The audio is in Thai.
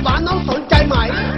หวานน้องสนใจไหม